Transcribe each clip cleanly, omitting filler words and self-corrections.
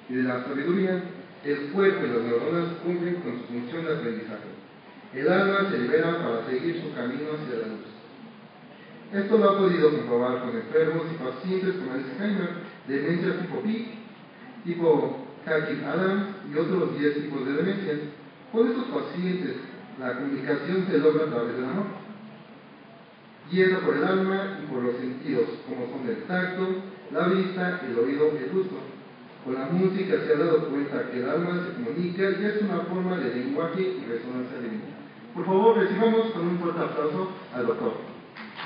y de la sabiduría, el cuerpo y las neuronas cumplen con su función de aprendizaje. El alma se libera para seguir su camino hacia la luz. Esto lo ha podido comprobar con enfermos y pacientes con Alzheimer, demencia tipo P, tipo Hatching-Adams y otros 10 tipos de demencias. Con estos pacientes, la comunicación se logra a través del amor, guiada por el alma y por los sentidos, como son el tacto, la vista, el oído y el gusto. Con la música se ha dado cuenta que el alma se comunica y es una forma de lenguaje y resonancia divina. Por favor, recibamos con un fuerte aplauso al doctor.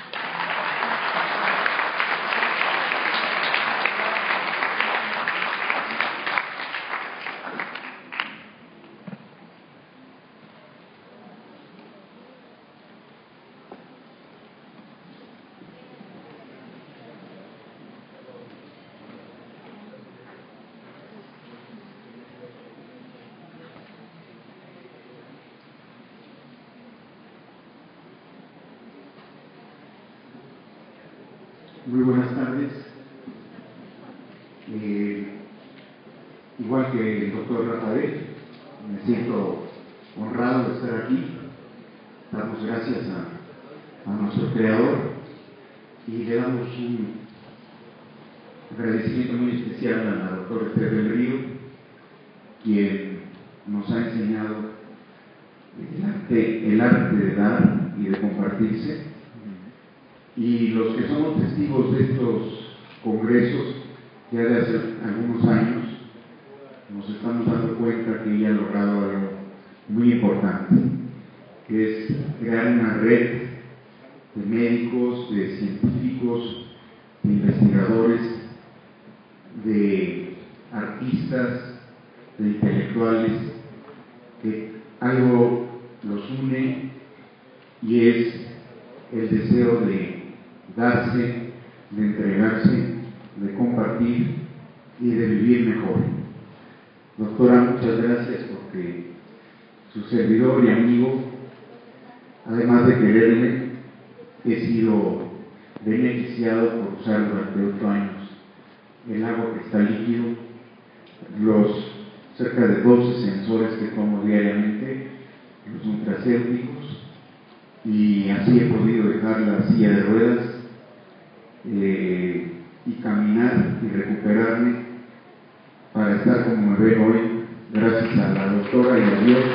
Muy buenas tardes. Igual que el doctor Rafael, me siento honrado de estar aquí. Damos gracias a nuestro creador y le damos un agradecimiento muy especial a la doctora Esther del Río, quien nos ha enseñado el arte de dar y de compartirse. Y los que somos testigos de estos congresos, ya de hace algunos años, nos estamos dando cuenta que ella ha logrado algo muy importante, que es crear una red de médicos, de científicos, de investigadores, de artistas, de intelectuales, que algo los une y es el deseo de darse, de entregarse, de compartir y de vivir mejor. Doctora, muchas gracias porque su servidor y amigo, además de quererme, he sido beneficiado por usar durante 8 años el agua que está líquido, los cerca de 12 sensores que tomo diariamente, los nutracéuticos, y así he podido dejar la silla de ruedas y caminar y recuperarme para estar como me veo hoy, gracias a la doctora y a Dios.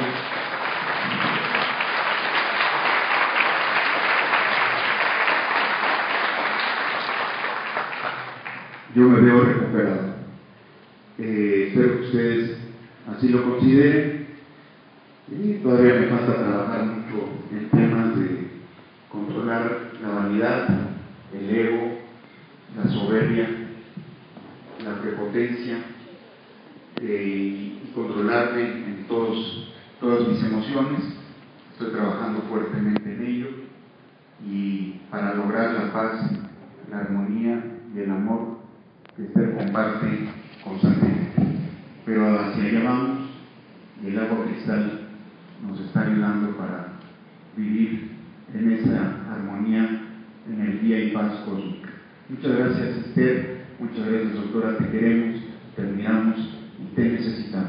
Yo me veo recuperado. Espero que ustedes así lo consideren. Todavía me falta trabajar mucho en temas de controlar la vanidad, el ego, la soberbia, la prepotencia, y controlarme en todas mis emociones. Estoy trabajando fuertemente en ello y para lograr la paz, la armonía y el amor que Esther comparte constantemente. Pero hacia allá vamos y el agua cristal nos está ayudando para vivir en esa armonía, en el día y paz cósmica. Muchas gracias, Esther. Muchas gracias, doctora. Te queremos, te admiramos y te necesitamos.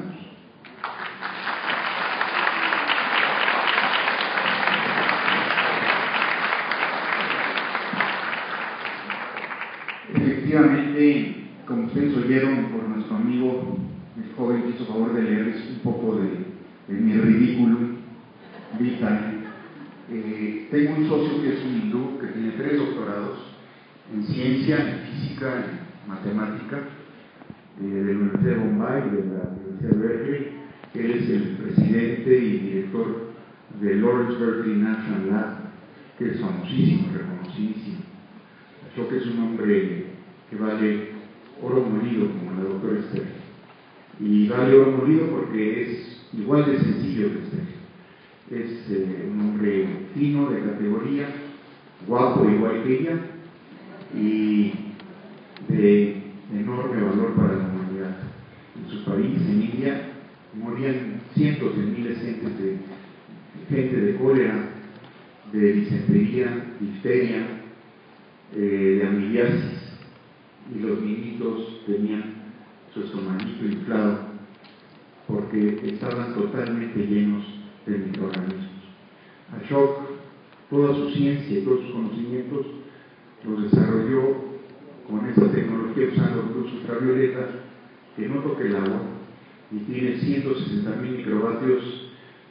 Efectivamente, como ustedes oyeron por nuestro amigo, el joven que hizo favor de leerles un poco de mi ridículum vitae. Tengo un socio que es un hindú que tiene 3 doctorados en ciencia, en física, en matemática, de la Universidad de Bombay y de la Universidad de Berkeley. Él es el presidente y director de Lawrence Berkeley National Lab, que es famosísimo, reconocidísimo. Creo que es un hombre que vale oro molido, como la doctora Esther. Y vale oro molido porque es igual de sencillo que Esther. Es un hombre fino, de categoría, guapo igual que ella, y de enorme valor para la humanidad. En su país, en India, morían cientos de miles de gente de cólera, de disentería, difteria, de amibiasis, y los niñitos tenían su estomaguito poquito inflado, porque estaban totalmente llenos de microorganismos. Ashok, toda su ciencia y todos sus conocimientos los desarrolló con esta tecnología usando luz ultravioleta que no toca el agua y tiene 160.000 microvatios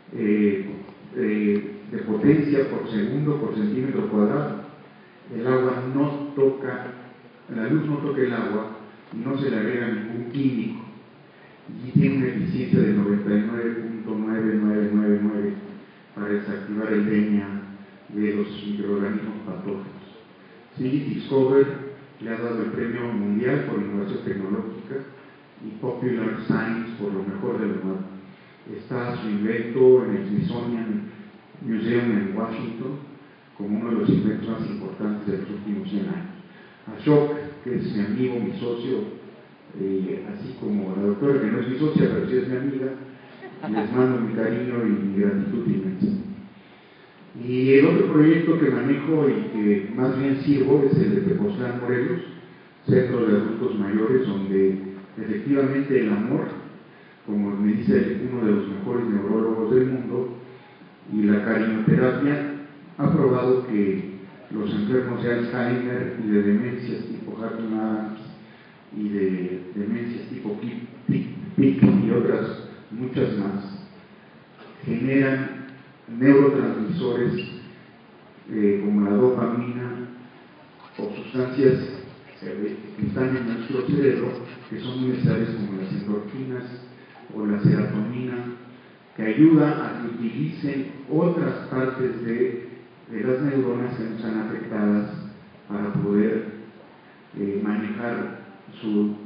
de potencia por segundo por centímetro cuadrado. El agua no toca, la luz no toca el agua y no se le agrega ningún químico y tiene una eficiencia de 99.9999 para desactivar el DNA de los microorganismos patógenos. CIGIT Discover le ha dado el premio mundial por innovación tecnológica y Popular Science por lo mejor de lo nuevo. Está su invento en el Smithsonian Museum en Washington como uno de los inventos más importantes de los últimos 100 años. Ashok, que es mi amigo, mi socio, así como la doctora, que no es mi socia, pero sí es mi amiga, les mando mi cariño y mi gratitud inmensa. Y el otro proyecto que manejo y que más bien sirvo es el de Tepoztlán, Morelos, centro de adultos mayores, donde efectivamente el amor, como me dice uno de los mejores neurólogos del mundo, y la cariñoterapia ha probado que los enfermos de Alzheimer y de demencias tipo Hartmann y de demencias tipo PIC y otras muchas más generan neurotransmisores como la dopamina o sustancias que están en nuestro cerebro que son muy necesarias como las endorfinas o la serotonina, que ayuda a que utilicen otras partes de las neuronas que no están afectadas para poder manejar su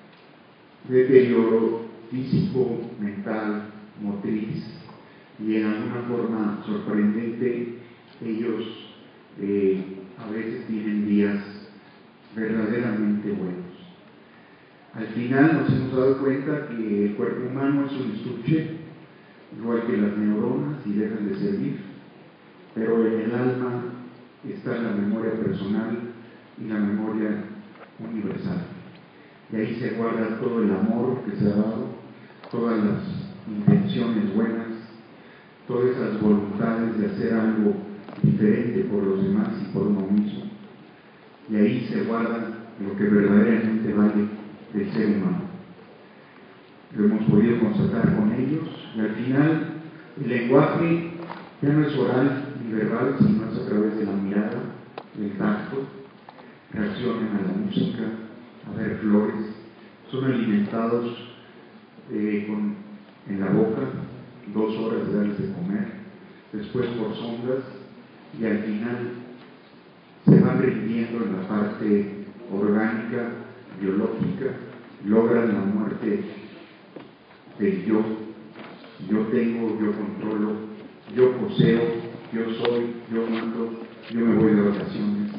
deterioro físico, mental, motriz, y en alguna forma sorprendente ellos a veces tienen días verdaderamente buenos. Al final nos hemos dado cuenta que el cuerpo humano es un estuche, igual que las neuronas, y dejan de servir, pero en el alma está la memoria personal y la memoria universal. Y ahí se guarda todo el amor que se ha dado, todas las intenciones buenas, todas esas voluntades de hacer algo diferente por los demás y por uno mismo. Y ahí se guarda lo que verdaderamente vale del ser humano. Lo hemos podido constatar con ellos, y al final el lenguaje ya no es oral ni verbal, sino es a través de la mirada, del tacto, reaccionan a la música, a ver flores, son alimentados en la boca, 2 horas de darles de comer, después por sondas, y al final se van rindiendo en la parte orgánica, biológica, logran la muerte del yo. Yo tengo, yo controlo, yo poseo, yo soy, yo mando, yo me voy de vacaciones.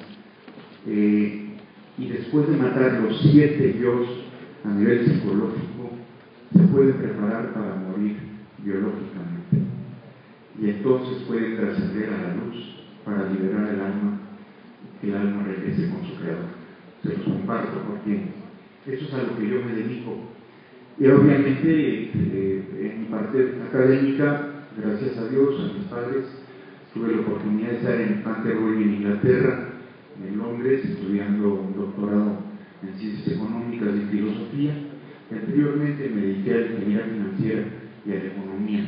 Y después de matar los 7 yos a nivel psicológico, se pueden preparar para morir biológicamente. Y entonces pueden trascender a la luz para liberar el alma, que el alma regrese con su creador. Se los comparto porque eso es a lo que yo me dedico. Y obviamente en mi parte académica, gracias a Dios, a mis padres, tuve la oportunidad de estar en Canterbury, en Inglaterra, en Londres, estudiando un doctorado en ciencias económicas y filosofía. Y anteriormente me dediqué a la ingeniería financiera y a la economía.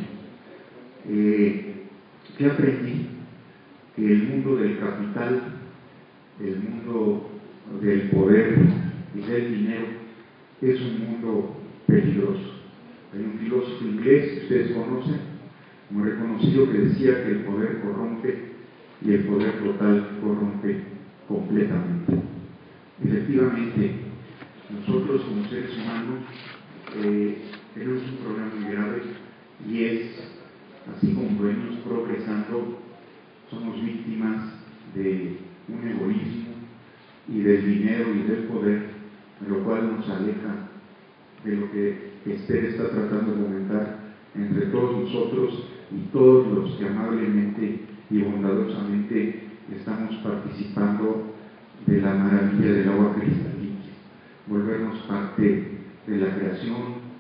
¿Qué aprendí? Que el mundo del capital, el mundo del poder y del dinero es un mundo peligroso. Hay un filósofo inglés que ustedes conocen, muy reconocido, que decía que el poder corrompe y el poder total corrompe completamente. Efectivamente, nosotros como seres humanos tenemos un problema muy grave, y es, así como venimos progresando, somos víctimas de un egoísmo y del dinero y del poder, lo cual nos aleja de lo que Esther está tratando de fomentar entre todos nosotros y todos los que amablemente y bondadosamente estamos participando de la maravilla del agua cristalina, volvernos parte de la creación,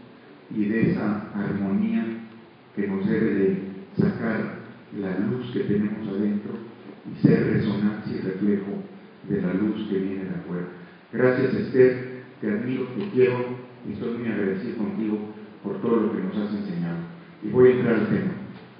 y de esa armonía que nos debe de sacar la luz que tenemos adentro y ser resonancia y reflejo de la luz que viene de afuera. Gracias, Esther, te admiro, te quiero y estoy muy agradecido contigo por todo lo que nos has enseñado. Y voy a entrar al tema.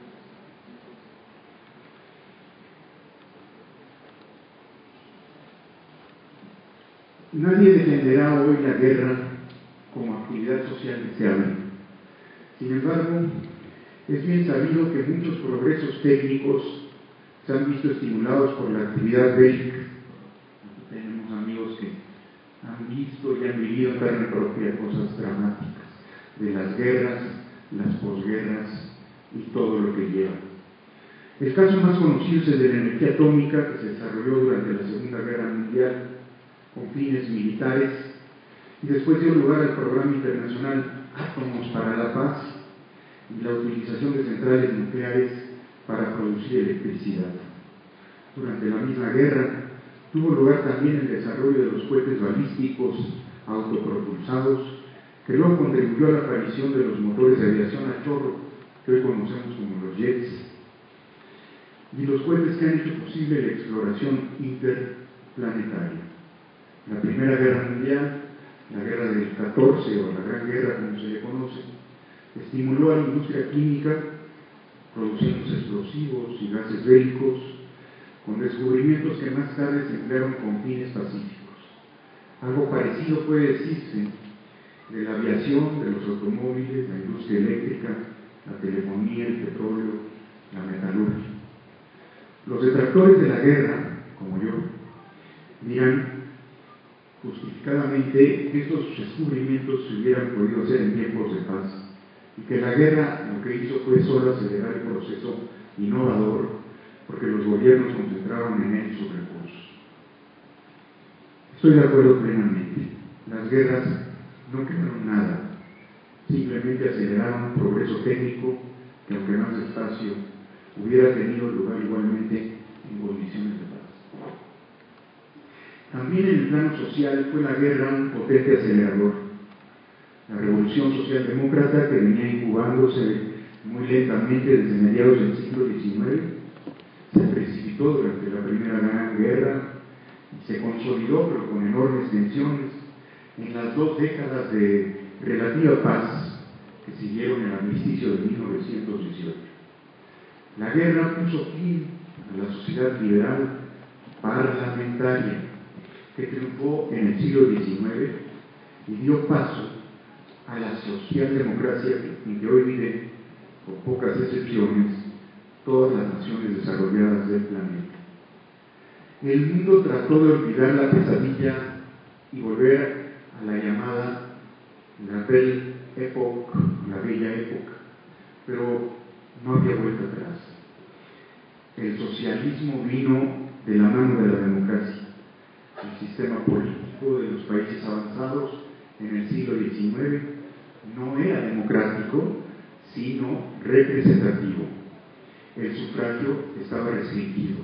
Nadie defenderá hoy la guerra como actividad social deseable. Sin embargo, es bien sabido que muchos progresos técnicos se han visto estimulados por la actividad bélica. Tenemos amigos que han visto y han vivido en carne propia cosas dramáticas de las guerras, las posguerras y todo lo que lleva. El caso más conocido es el de la energía atómica, que se desarrolló durante la Segunda Guerra Mundial con fines militares y después dio lugar al programa internacional Átomos para la Paz y la utilización de centrales nucleares para producir electricidad. Durante la misma guerra tuvo lugar también el desarrollo de los cohetes balísticos autopropulsados, que luego contribuyó a la aparición de los motores de aviación a chorro, que hoy conocemos como los jets, y los cohetes que han hecho posible la exploración interplanetaria. La Primera Guerra Mundial, la Guerra del 14 o la Gran Guerra como se le conoce, estimuló a la industria química produciendo explosivos y gases bélicos, con descubrimientos que más tarde se emplearon con fines pacíficos. Algo parecido puede decirse de la aviación, de los automóviles, la industria eléctrica, la telefonía, el petróleo, la metalurgia. Los detractores de la guerra, como yo, dirán justificadamente que estos descubrimientos se hubieran podido hacer en tiempos de paz y que la guerra lo que hizo fue solo acelerar el proceso innovador porque los gobiernos concentraron en él sus recursos. Estoy de acuerdo plenamente. Las guerras no crearon nada, simplemente aceleraron un progreso técnico que, aunque más despacio, hubiera tenido lugar igualmente en condiciones de paz. También en el plano social fue la guerra un potente acelerador. La revolución socialdemócrata, que venía incubándose muy lentamente desde mediados del siglo XIX, se precipitó durante la Primera Gran Guerra y se consolidó, pero con enormes tensiones, en las 2 décadas de relativa paz que siguieron el armisticio de 1918. La guerra puso fin a la sociedad liberal parlamentaria que triunfó en el siglo XIX y dio paso a la socialdemocracia en que hoy viven, con pocas excepciones, todas las naciones desarrolladas del planeta. El mundo trató de olvidar la pesadilla y volver a la llamada la Belle Époque, la Bella Época, pero no había vuelta atrás. El socialismo vino de la mano de la democracia. El sistema político de los países avanzados en el siglo XIX no era democrático, sino representativo. El sufragio estaba restringido.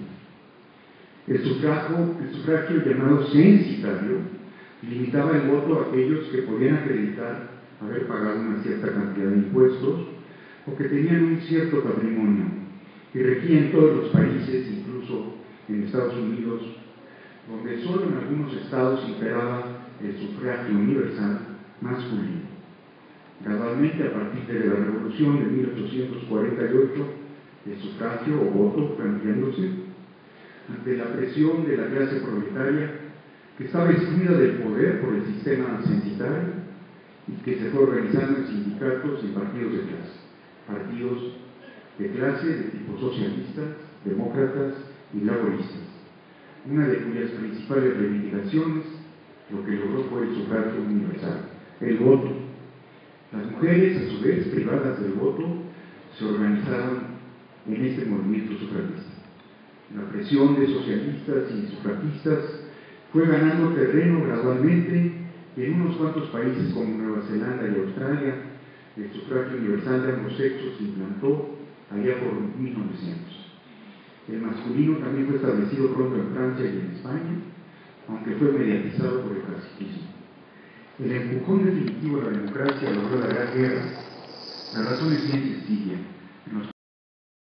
El sufragio llamado censitario limitaba el voto a aquellos que podían acreditar haber pagado una cierta cantidad de impuestos o que tenían un cierto patrimonio, y regía en todos los países, incluso en Estados Unidos, donde solo en algunos estados imperaba el sufragio universal masculino. Gradualmente, a partir de la Revolución de 1848, el sufragio o voto fue ampliándose ante la presión de la clase proletaria, que estaba excluida del poder por el sistema censitario y que se fue organizando en sindicatos y partidos de clase. Partidos de clase de tipo socialistas, demócratas y laboristas, una de cuyas principales reivindicaciones lo que logró fue el sufragio universal, el voto. Las mujeres, a su vez, privadas del voto, se organizaron en este movimiento sufragista. La presión de socialistas y sufragistas fue ganando terreno gradualmente y en unos cuantos países como Nueva Zelanda y Australia el sufragio universal de ambos sexos se implantó allá por 1900. El masculino también fue establecido pronto en Francia y en España, aunque fue mediatizado por el caciquismo. El empujón definitivo a la democracia logró la Gran Guerra. La razón es bien sencilla.